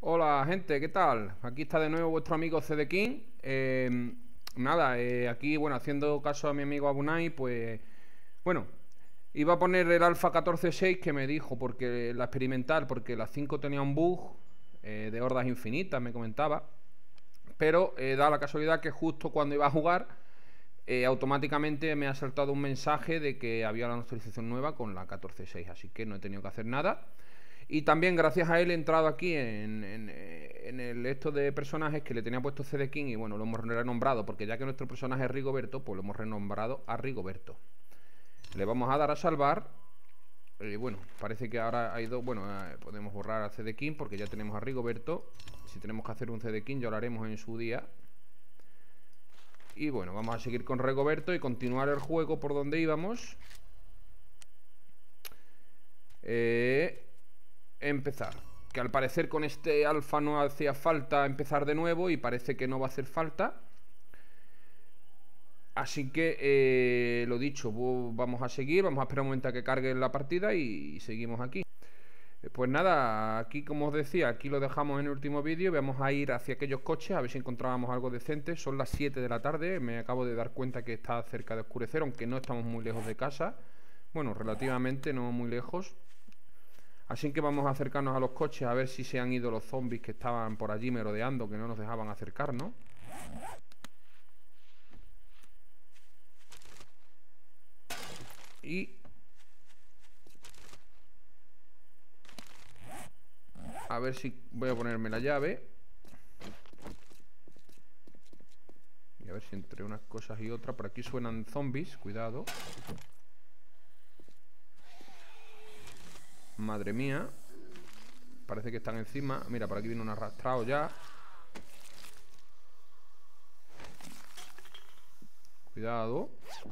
Hola gente, ¿qué tal? Aquí está de nuevo vuestro amigo CD King. Aquí, bueno, haciendo caso a mi amigo Abunai, pues, bueno, iba a poner el Alpha 14.6 que me dijo, porque la experimental, porque la 5 tenía un bug de hordas infinitas, me comentaba, pero da la casualidad que justo cuando iba a jugar, automáticamente me ha saltado un mensaje de que había una actualización nueva con la 14.6, así que no he tenido que hacer nada. Y también gracias a él he entrado aquí en el esto de personajes que le tenía puesto CD King y bueno, lo hemos renombrado porque ya que nuestro personaje es Rigoberto, pues lo hemos renombrado a Rigoberto. Le vamos a dar a salvar. Y bueno, parece que ahora ha ido. Bueno, podemos borrar a CD King porque ya tenemos a Rigoberto. Si tenemos que hacer un CD King ya lo haremos en su día. Y bueno, vamos a seguir con Rigoberto y continuar el juego por donde íbamos. Empezar. Que al parecer con este alfa no hacía falta empezar de nuevo y parece que no va a hacer falta. Así que, lo dicho, vamos a seguir, vamos a esperar un momento a que cargue la partida y seguimos aquí. Pues nada, aquí como os decía, aquí lo dejamos en el último vídeo. Vamos a ir hacia aquellos coches a ver si encontrábamos algo decente. Son las 7 de la tarde, me acabo de dar cuenta que está cerca de oscurecer, aunque no estamos muy lejos de casa. Bueno, relativamente, no muy lejos. Así que vamos a acercarnos a los coches a ver si se han ido los zombies que estaban por allí merodeando, que no nos dejaban acercarnos. Y a ver si voy a ponerme la llave. Y a ver si entre unas cosas y otras. Por aquí suenan zombies, cuidado. Madre mía. Parece que están encima. Mira, por aquí viene un arrastrado ya. Cuidado.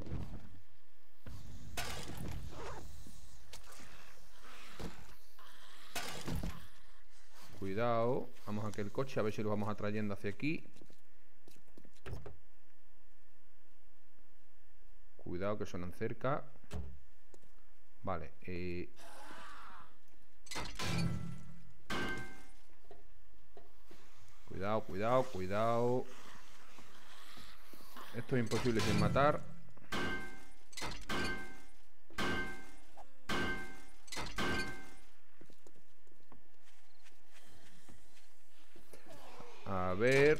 Cuidado. Vamos a aquel coche, a ver si lo vamos atrayendo hacia aquí. Cuidado que suenan cerca. Vale, cuidado, cuidado, cuidado. Esto es imposible sin matar. A ver.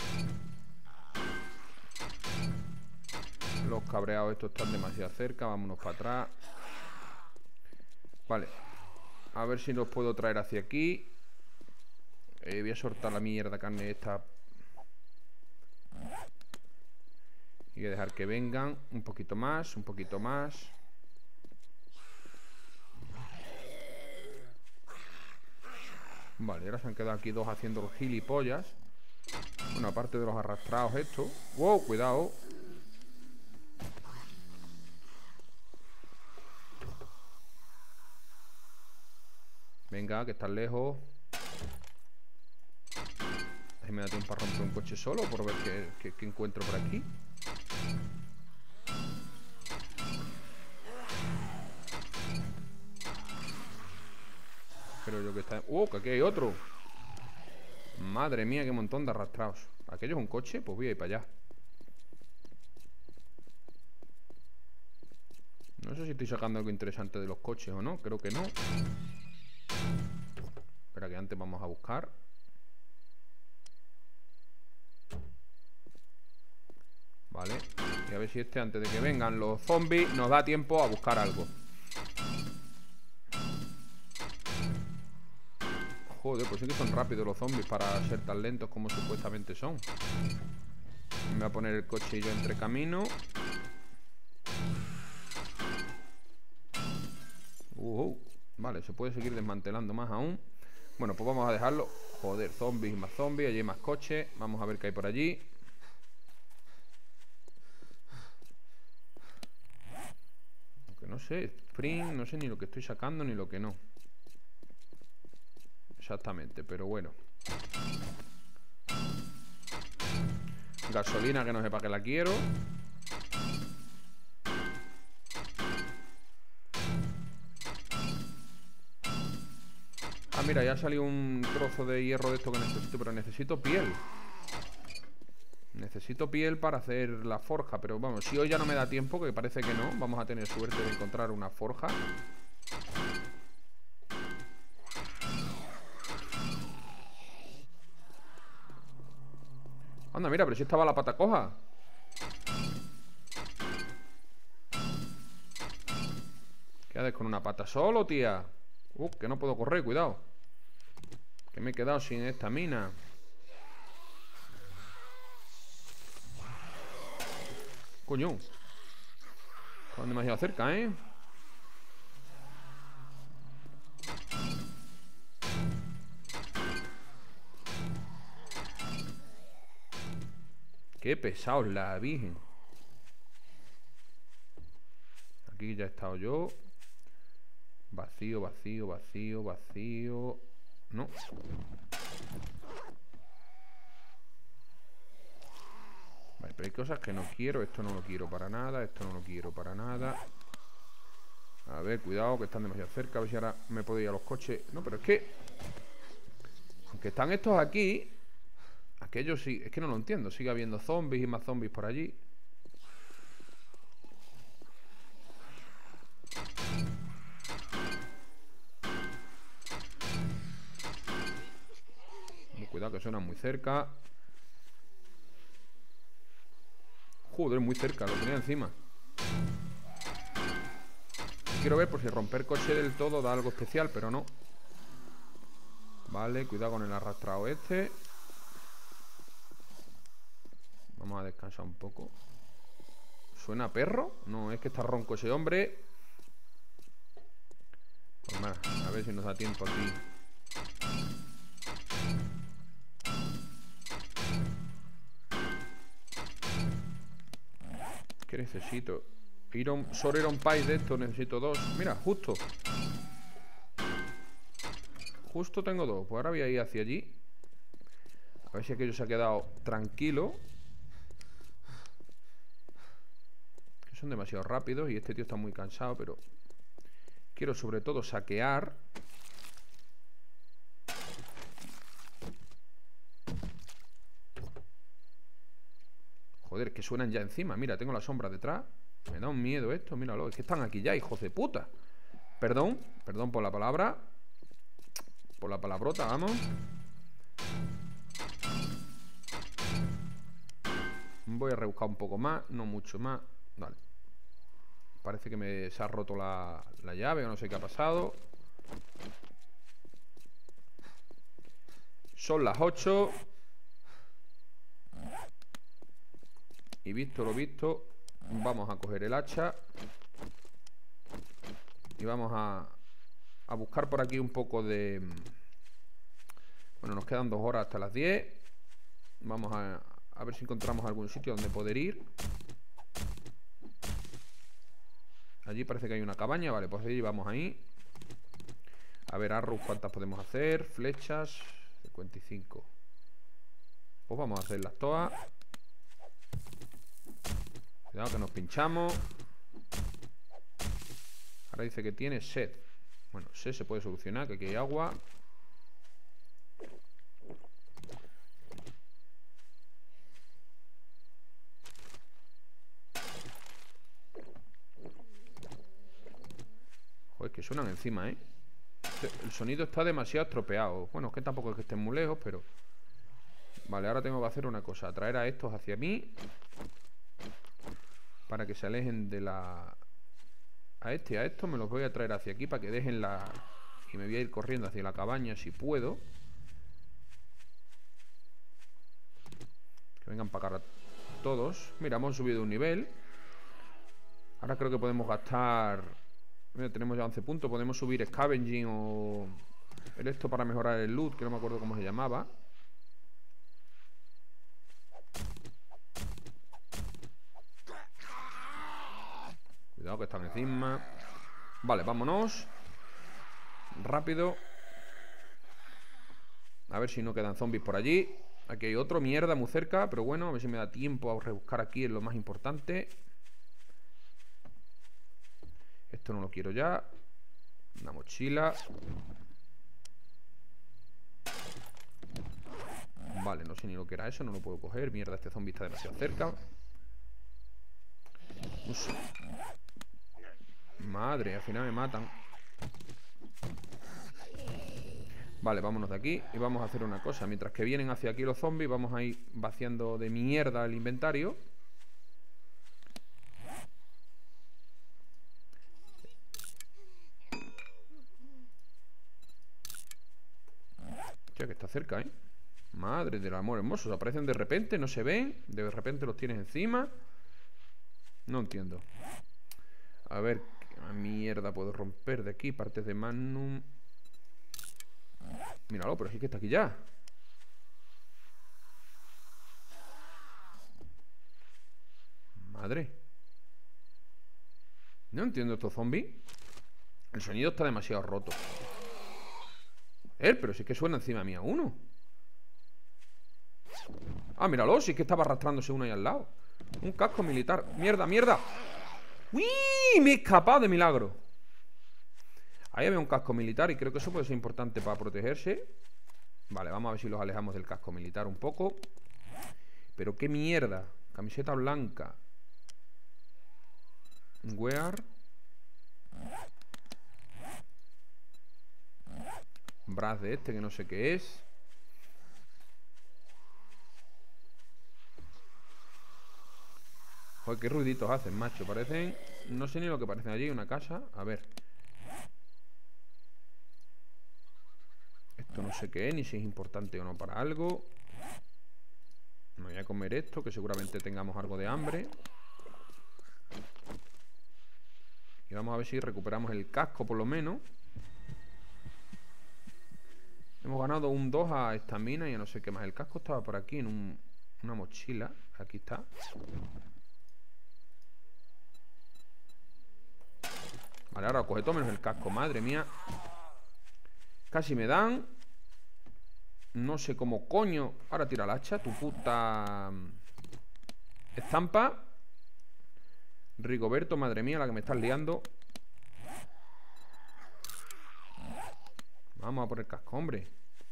Los cabreados estos están demasiado cerca. Vámonos para atrás. Vale. A ver si los puedo traer hacia aquí. Voy a soltar la mierda carne esta. Y voy a dejar que vengan. Un poquito más, un poquito más. Vale, ahora se han quedado aquí dos haciendo los gilipollas. Bueno, aparte de los arrastrados estos. ¡Wow! Cuidado. Venga, que están lejos. Ahí me da tiempo a romper un coche solo por ver qué encuentro por aquí. Creo yo que está... ¡Oh! Que aquí hay otro. Madre mía, qué montón de arrastrados. ¿Aquello es un coche? Pues voy a ir para allá. No sé si estoy sacando algo interesante de los coches o no. Creo que no. Espera, que antes vamos a buscar. Vale. Y a ver si antes de que vengan los zombies, nos da tiempo a buscar algo. Joder, pues sí que son rápidos los zombies para ser tan lentos como supuestamente son. Me voy a poner el coche y yo entre camino. Vale, se puede seguir desmantelando más aún. Bueno, pues vamos a dejarlo. Joder, zombies y más zombies. Allí hay más coches. Vamos a ver qué hay por allí. Aunque no sé, sprint, no sé ni lo que estoy sacando ni lo que no. Exactamente, pero bueno. Gasolina que no sé para qué la quiero. Ah, mira, ya salió un trozo de hierro de esto que necesito. Pero necesito piel. Necesito piel para hacer la forja. Pero vamos, si hoy ya no me da tiempo, que parece que no, vamos a tener suerte de encontrar una forja. Anda, mira, pero si estaba la pata coja. ¿Qué haces con una pata solo, tía? Que no puedo correr, cuidado. Que me he quedado sin esta mina. Coño. Están demasiado cerca, ¿eh? Qué pesado la virgen. Aquí ya he estado yo. Vacío, vacío, vacío, vacío. No. Vale, pero hay cosas que no quiero. Esto no lo quiero para nada. Esto no lo quiero para nada. A ver, cuidado, que están demasiado cerca. A ver si ahora me puedo ir a los coches. No, pero es que... aunque están estos aquí... aquellos sí... es que no lo entiendo. Sigue habiendo zombies y más zombies por allí. Cuidado que suenan muy cerca. Joder, muy cerca, lo tenía encima. Quiero ver por si romper coche del todo da algo especial, pero no. Vale, cuidado con el arrastrado este. Vamos a descansar un poco. ¿Suena a perro? No, es que está ronco ese hombre. Pues más, a ver si nos da tiempo aquí. ¿Qué necesito? Solo Iron Pie de esto, necesito 2. Mira, justo. Justo tengo 2. Pues ahora voy a ir hacia allí. A ver si aquello se ha quedado tranquilo. Que son demasiado rápidos y este tío está muy cansado, pero... quiero sobre todo saquear. Joder, que suenan ya encima. Mira, tengo la sombra detrás. Me da un miedo esto, míralo. Es que están aquí ya, hijos de puta. Perdón, perdón por la palabra. Por la palabrota, vamos. Voy a rebuscar un poco más, no mucho más. Vale. Parece que se ha roto la llave o no sé qué ha pasado. Son las 8. Y visto lo visto, vamos a coger el hacha. Y vamos a buscar por aquí un poco de... bueno, nos quedan 2 horas hasta las 10. Vamos a ver si encontramos algún sitio donde poder ir. Allí parece que hay una cabaña. Vale, pues allí vamos ahí. A ver, arrows, ¿cuántas podemos hacer? Flechas, 55. Pues vamos a hacerlas todas. Cuidado que nos pinchamos. Ahora dice que tiene sed. Bueno, sed se puede solucionar, que aquí hay agua. Joder, que suenan encima, ¿eh? El sonido está demasiado estropeado. Bueno, es que tampoco es que estén muy lejos, pero... vale, ahora tengo que hacer una cosa. Atraer a estos hacia mí. Para que se alejen de la... a estos me los voy a traer hacia aquí para que dejen la... y me voy a ir corriendo hacia la cabaña si puedo. Que vengan para acá todos. Mira, hemos subido un nivel. Ahora creo que podemos gastar... mira, tenemos ya 11 puntos. Podemos subir Scavenging o... esto para mejorar el loot, que no me acuerdo cómo se llamaba. Cuidado que están encima. Vale, vámonos. Rápido. A ver si no quedan zombies por allí. Aquí hay otro, mierda, muy cerca. Pero bueno, a ver si me da tiempo a rebuscar aquí, es lo más importante. Esto no lo quiero ya. Una mochila. no sé ni lo que era eso. No lo puedo coger. Mierda, este zombie está demasiado cerca. Uf. Madre, al final me matan. Vale, vámonos de aquí y vamos a hacer una cosa. Mientras que vienen hacia aquí los zombies, vamos a ir vaciando de mierda el inventario. Hostia, que está cerca, ¿eh? Madre del amor hermoso. Aparecen de repente, no se ven. De repente los tienes encima. No entiendo. A ver, ¿qué mierda puedo romper de aquí? Partes de Magnum. Míralo, pero es que está aquí ya. Madre. No entiendo estos zombies. El sonido está demasiado roto. Pero sí que suena encima mía uno. Ah, míralo, sí que estaba arrastrándose uno ahí al lado. Un casco militar. Mierda, mierda. ¡Uy! Me he escapado de milagro. Ahí había un casco militar y creo que eso puede ser importante para protegerse. Vale, vamos a ver si los alejamos del casco militar un poco. Pero qué mierda. Camiseta blanca. Wear. Brass de este que no sé qué es. Joder, qué ruiditos hacen, macho. Parecen... No sé ni lo que parecen allí. Una casa. A ver. Esto no sé qué es, ni si es importante o no para algo. Me voy a comer esto, que seguramente tengamos algo de hambre. Y vamos a ver si recuperamos el casco por lo menos. Hemos ganado un 2 a estamina y a no sé qué más. El casco estaba por aquí en una mochila. Aquí está. Vale, ahora coge todo menos el casco. Madre mía. Casi me dan. No sé cómo coño. Ahora tira el hacha, tu puta estampa. Rigoberto, madre mía, la que me estás liando. Vamos a por el casco, hombre.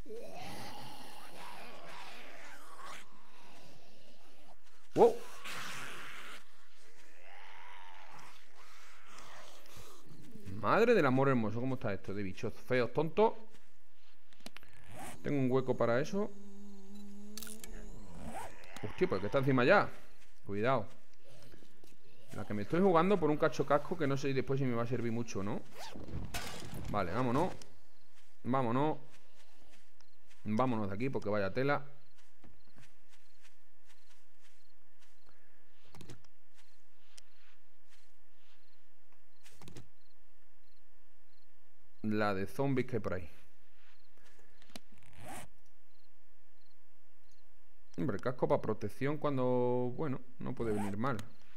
¡Wow! Madre del amor hermoso, ¿cómo está esto? De bichos feos, tontos. Tengo un hueco para eso. Hostia, pues que está encima ya. Cuidado. La que me estoy jugando por un cacho casco que no sé después si me va a servir mucho, ¿no? Vale, vámonos. Vámonos. Vámonos de aquí porque vaya tela. La de zombies que hay por ahí. Hombre, casco para protección cuando... Bueno, no puede venir mal.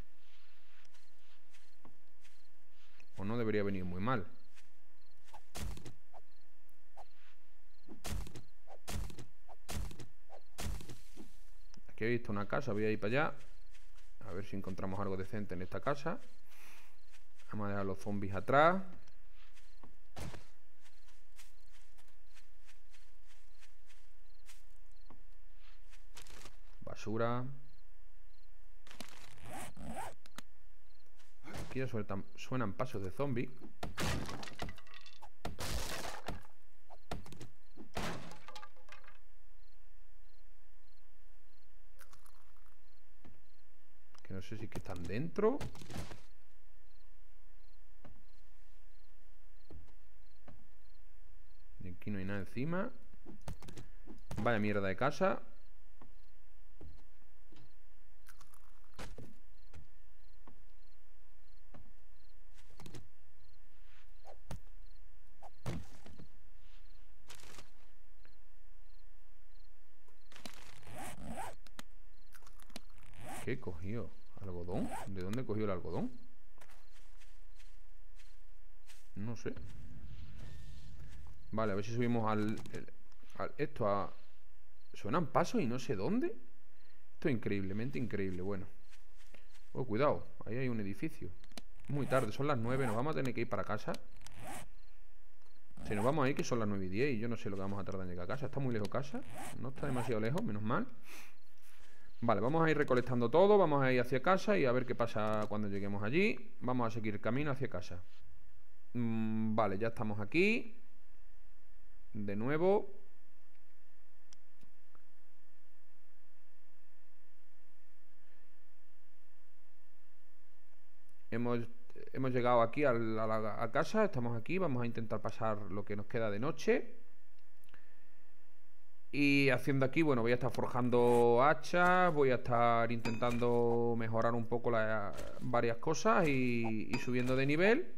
O no debería venir muy mal. Aquí he visto una casa, voy a ir para allá. A ver si encontramos algo decente en esta casa. Vamos a dejar los zombies atrás. Basura. Aquí ya suenan pasos de zombie. Que no sé si es que están dentro. Y aquí no hay nada encima. Vaya mierda de casa. ¿Qué cogió? ¿Algodón? ¿De dónde cogió el algodón? No sé. Vale, a ver si subimos esto a... Suenan pasos y no sé dónde. Esto es increíblemente increíble. Bueno. Oh, cuidado. Ahí hay un edificio. Muy tarde, son las 9. Nos vamos a tener que ir para casa. Si nos vamos ahí, que son las 9:10 y yo no sé lo que vamos a tardar en llegar a casa. Está muy lejos casa. No está demasiado lejos, menos mal. Vale, vamos a ir recolectando todo. Vamos a ir hacia casa y a ver qué pasa cuando lleguemos allí. Vamos a seguir el camino hacia casa. Vale, ya estamos aquí. De nuevo. Hemos llegado aquí a casa. Estamos aquí. Vamos a intentar pasar lo que nos queda de noche. Y haciendo aquí, bueno, voy a estar forjando hachas, voy a estar intentando mejorar un poco varias cosas y subiendo de nivel.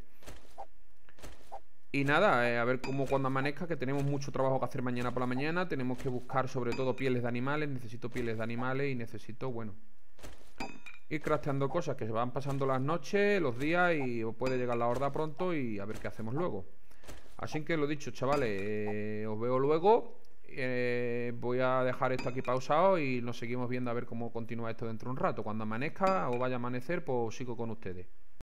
Y nada, a ver cómo cuando amanezca, que tenemos mucho trabajo que hacer mañana por la mañana. Tenemos que buscar sobre todo pieles de animales, necesito pieles de animales y necesito, bueno, ir crafteando cosas que se van pasando las noches, los días y puede llegar la horda pronto y a ver qué hacemos luego. Así que lo dicho, chavales, os veo luego. Voy a dejar esto aquí pausado y nos seguimos viendo a ver cómo continúa esto dentro de un rato. Cuando amanezca o vaya a amanecer, pues sigo con ustedes.